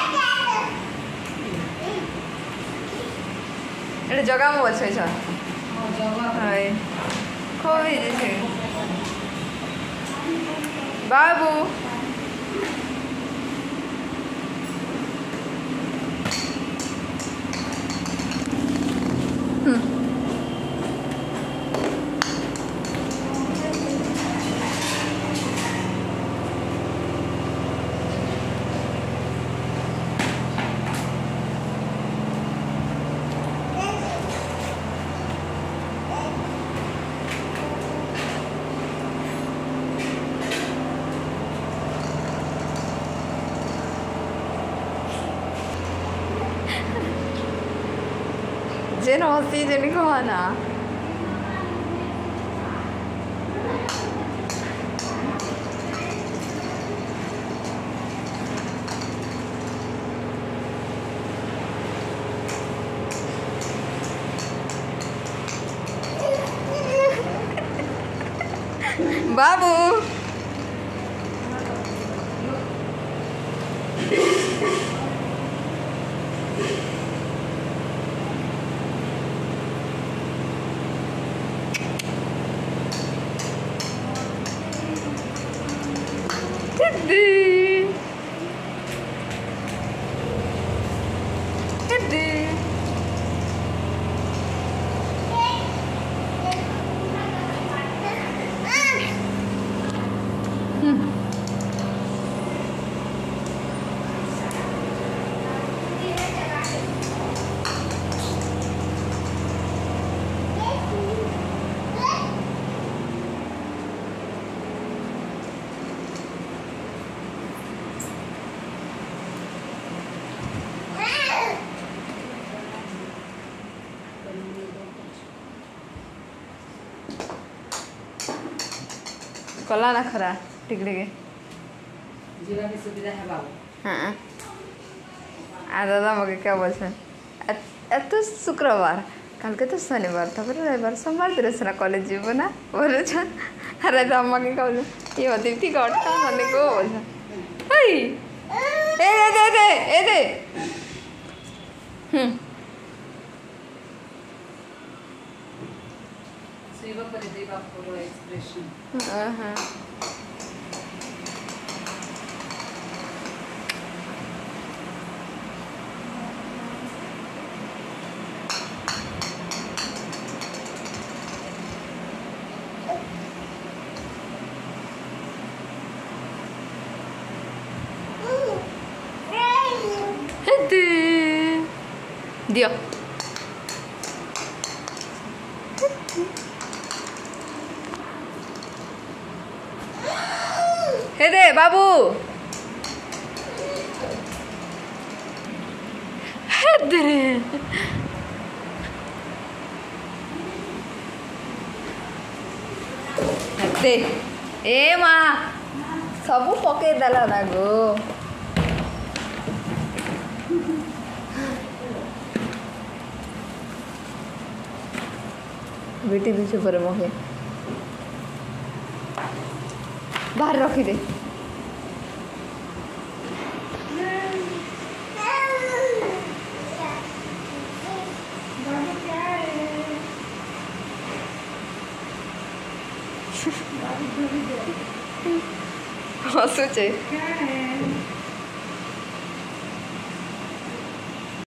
એટલે જગામાં વચ્ચે છે હવે ખોવી જશે બાબુ જેનો હસી જેની કહાના બાબુ कला ना खरा टिकड़ी के जीवा की सुविधा है बाबू हाँ आ दादा मगे क्या बोलते हैं तो शुक्रवार कल के तो शनिवार था फिर रविवार सोमवार तेरे से ना कॉलेज जीव ना बोले छन अरे तो अम्मा के क्या बोले ये होती थी कट का मने को बोले हाय ए दे सेवा पर दे बापू रो एक्सप्रेशन हाँ दियो हे दे बाबू हे दे दे ए माँ सबू पके देला ना गो बेटी दूसरे पर मगे बाहर रखी दे हंसू छे